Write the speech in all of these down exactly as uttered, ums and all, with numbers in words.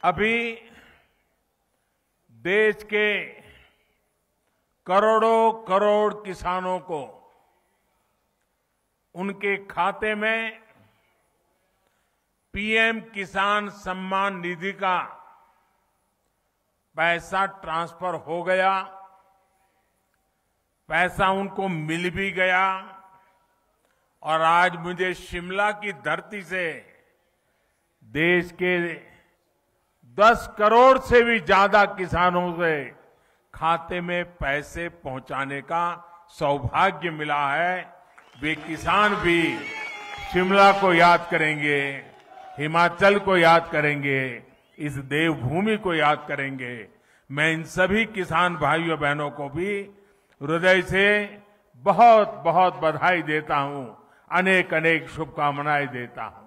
अभी देश के करोड़ों करोड़ किसानों को उनके खाते में पीएम किसान सम्मान निधि का पैसा ट्रांसफर हो गया, पैसा उनको मिल भी गया और आज मुझे शिमला की धरती से देश के दस करोड़ से भी ज्यादा किसानों से खाते में पैसे पहुंचाने का सौभाग्य मिला है। वे किसान भी शिमला को याद करेंगे, हिमाचल को याद करेंगे, इस देवभूमि को याद करेंगे। मैं इन सभी किसान भाइयों बहनों को भी हृदय से बहुत बहुत बधाई देता हूं, अनेक अनेक शुभकामनाएं देता हूं।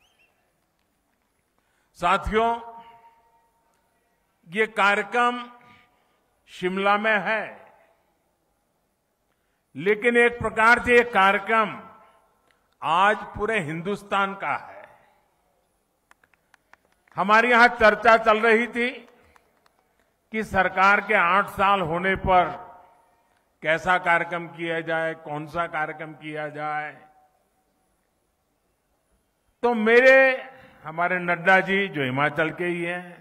साथियों, ये कार्यक्रम शिमला में है, लेकिन एक प्रकार से ये कार्यक्रम आज पूरे हिंदुस्तान का है। हमारे यहां चर्चा चल रही थी कि सरकार के आठ साल होने पर कैसा कार्यक्रम किया जाए, कौन सा कार्यक्रम किया जाए। तो मेरे हमारे नड्डा जी जो हिमाचल के ही हैं,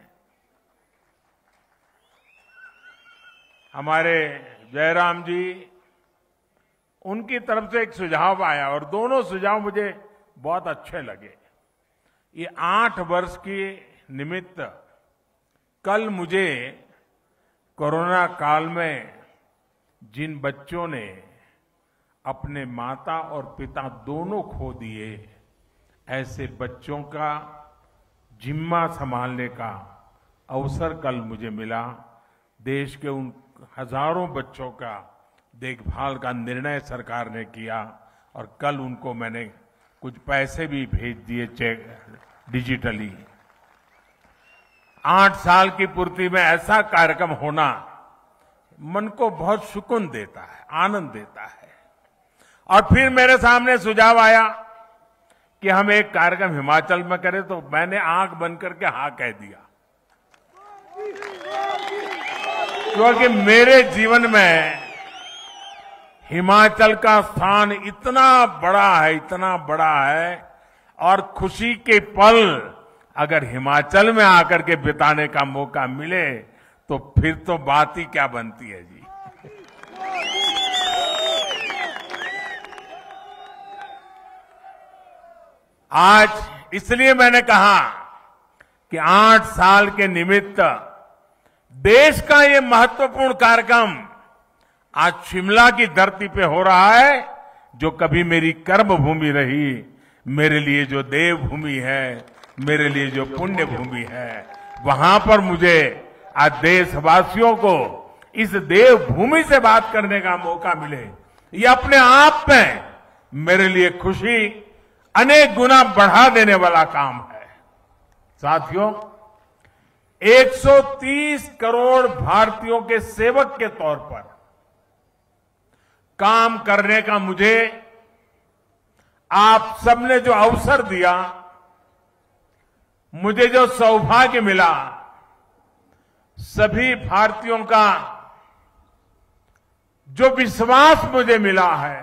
हमारे जयराम जी, उनकी तरफ से एक सुझाव आया और दोनों सुझाव मुझे बहुत अच्छे लगे। ये आठ वर्ष की निमित्त कल मुझे कोरोना काल में जिन बच्चों ने अपने माता और पिता दोनों खो दिए, ऐसे बच्चों का जिम्मा संभालने का अवसर कल मुझे मिला। देश के उन हजारों बच्चों का देखभाल का निर्णय सरकार ने किया और कल उनको मैंने कुछ पैसे भी भेज दिए चेक डिजिटली। आठ साल की पूर्ति में ऐसा कार्यक्रम होना मन को बहुत सुकून देता है, आनंद देता है। और फिर मेरे सामने सुझाव आया कि हम एक कार्यक्रम हिमाचल में करें, तो मैंने आंख बंद करके हाँ कह दिया, क्योंकि मेरे जीवन में हिमाचल का स्थान इतना बड़ा है, इतना बड़ा है, और खुशी के पल अगर हिमाचल में आकर के बिताने का मौका मिले तो फिर तो बात ही क्या बनती है जी। आज इसलिए मैंने कहा कि आठ साल के निमित्त देश का ये महत्वपूर्ण कार्यक्रम आज शिमला की धरती पे हो रहा है, जो कभी मेरी कर्म भूमि रही, मेरे लिए जो देवभूमि है, मेरे लिए जो पुण्य भूमि है, वहां पर मुझे आज देशवासियों को इस देवभूमि से बात करने का मौका मिले, ये अपने आप में मेरे लिए खुशी अनेक गुना बढ़ा देने वाला काम है। साथियों, एक सौ तीस करोड़ भारतीयों के सेवक के तौर पर काम करने का मुझे आप सबने जो अवसर दिया, मुझे जो सौभाग्य मिला, सभी भारतीयों का जो विश्वास मुझे मिला है,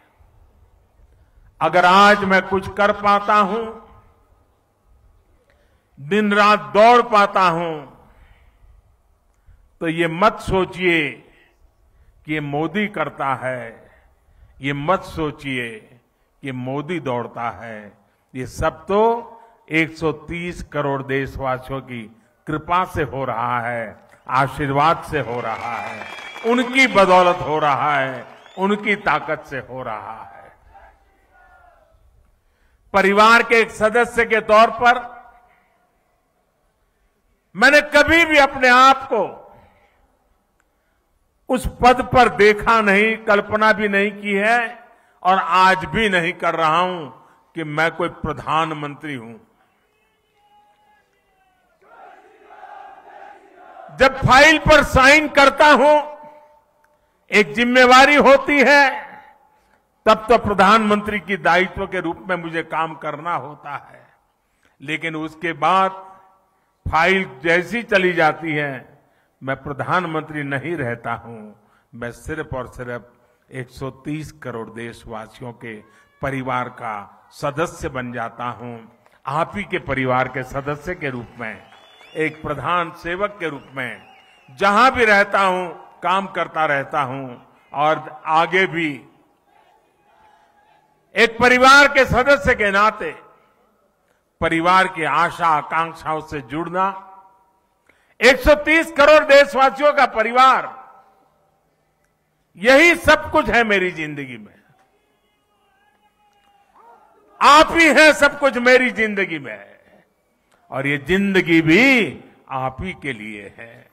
अगर आज मैं कुछ कर पाता हूं, दिन रात दौड़ पाता हूं, तो ये मत सोचिए कि ये मोदी करता है, ये मत सोचिए कि मोदी दौड़ता है। ये सब तो एक सौ तीस करोड़ देशवासियों की कृपा से हो रहा है, आशीर्वाद से हो रहा है, उनकी बदौलत हो रहा है, उनकी ताकत से हो रहा है। परिवार के एक सदस्य के तौर पर मैंने कभी भी अपने आप को उस पद पर देखा नहीं, कल्पना भी नहीं की है और आज भी नहीं कर रहा हूं कि मैं कोई प्रधानमंत्री हूं। जब फाइल पर साइन करता हूं, एक जिम्मेवारी होती है, तब तो प्रधानमंत्री की दायित्व के रूप में मुझे काम करना होता है। लेकिन उसके बाद फाइल जैसी चली जाती है, मैं प्रधानमंत्री नहीं रहता हूं, मैं सिर्फ और सिर्फ एक सौ तीस करोड़ देशवासियों के परिवार का सदस्य बन जाता हूं। आप ही के परिवार के सदस्य के रूप में, एक प्रधान सेवक के रूप में जहां भी रहता हूं काम करता रहता हूं और आगे भी एक परिवार के सदस्य के नाते परिवार की आशा आकांक्षाओं से जुड़ना, एक सौ तीस करोड़ देशवासियों का परिवार, यही सब कुछ है मेरी जिंदगी में। आप ही हैं सब कुछ मेरी जिंदगी में, और ये जिंदगी भी आप ही के लिए है।